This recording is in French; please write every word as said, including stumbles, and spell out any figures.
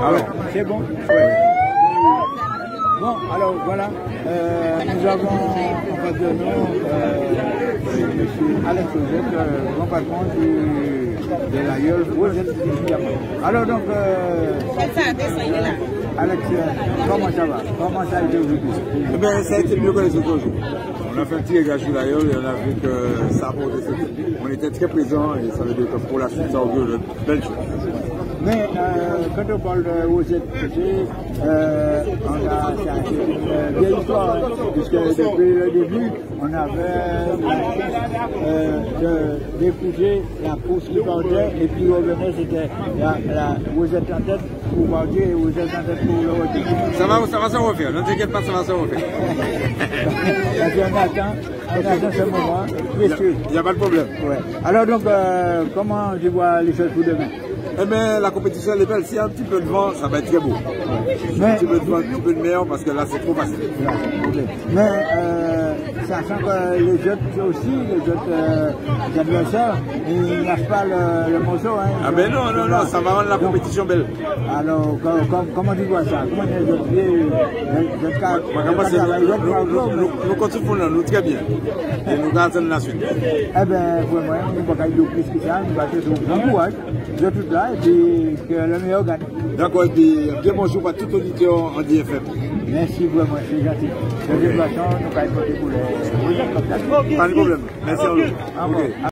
Ah ouais, c'est bon. Ouais. Bon, alors voilà, euh, nous avons en face de nous euh, M. Alex Rosette, euh, grand patron du, de la Yole Rosette Diamant. Alors donc, euh, Alex, comment ça va? Comment ça a été aujourd'hui? Eh bien, ça a été mieux que les autres jours. On a fait un petit regard sur la Yole et on a vu que ça a apporté ce type. On était très présents et ça veut dire que pour la suite, ça augure de belles choses. Mais euh, quand on parle de Rosette, euh, on a c'est une vieille histoire, hein, puisque depuis le début, on avait euh, de d'épouser la course qui partait, et puis revenait, c'était la, la Rosette en tête pour partir et Rosette en tête pour le retour. Ça va, ça va se refaire, ne t'inquiète pas, ça va se refaire. Et puis on attend, on attend ce moment, précieux. Il n'y a pas de problème. Ouais. Alors donc, euh, comment je vois les choses pour demain? Eh bien, la compétition elle est belle. S'il y a un petit peu de vent, ça va être très beau. Mais, un petit peu de vent, un petit peu de mer, parce que là, c'est trop facile. Mais, euh, sachant que les autres aussi, les autres euh, adversaires, ils lâchent pas le, le morceau. Hein, ah ben non, non, non, ça va rendre la compétition belle. Alors, com, com, comment tu vois ça? Comment les autres pieds, le cas, nous continuons, nous très bien. Et nous gardons la suite. Eh bien, vraiment, nous ne pouvons pas dire plus que ça, nous battons sur bon courage, de tout là, et puis que le meilleur gagne. D'accord, et puis bien bonjour à tout auditeur en D F M. Merci vraiment, c'est gentil. De toute façon, nous allons voter pour les... Pas de problème. Merci à vous.